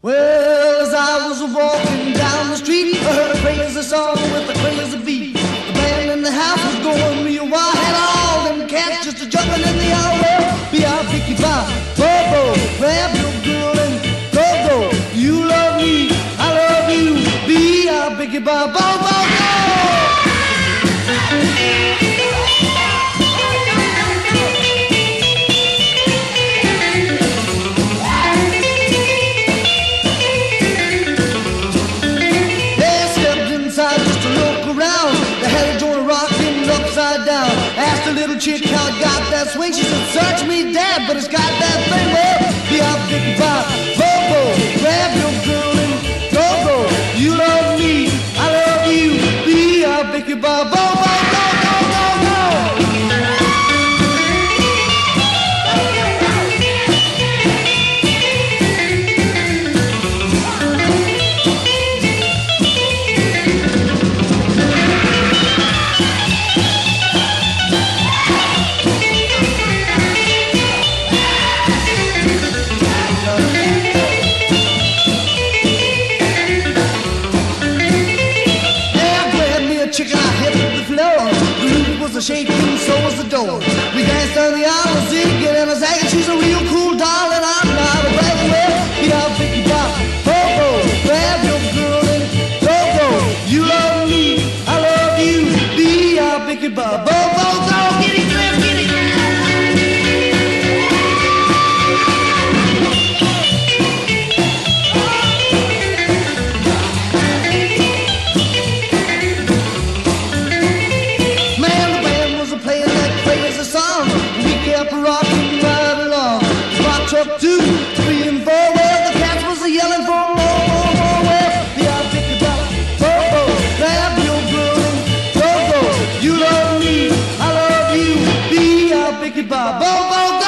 Well, as I was walking down the street, I heard a crazy song with a crazy beat. The band in the house was going real wild, had all them cats just a jumping in the air. Well, B.I.P.K. Bop, Bobo, grab your girl and go. You love me, I love you, B.I.P.K. Bop, Bobo, go! Asked a little chick how it got that swing. She said, search me, Dad, but it's got that thing. Well, B.I.P.K. Bop, Bobo, grab your girl and go. You love me, I love you, B.I.P.K. Bop, Bobo, go. Chicken, I hit the floor. The roof was a-shaking, so was the door. We danced down the aisle, zigging and a zagging. She's a real cool doll, and I'm not a bragging. Well, B.I.P.K. Bop, Bobo, grab your girl and go. You love me, I love you, B.I.P.K. Bop, Bobo, go. Get it, get it. Rocking right along. Rock truck 2, 3, and 4. Well, the cats was yelling for more. Well, B.I.P.K. Bop, Bobo, grab your girl and go. You love me, I love you, B.I.P.K. Bop, Bobo.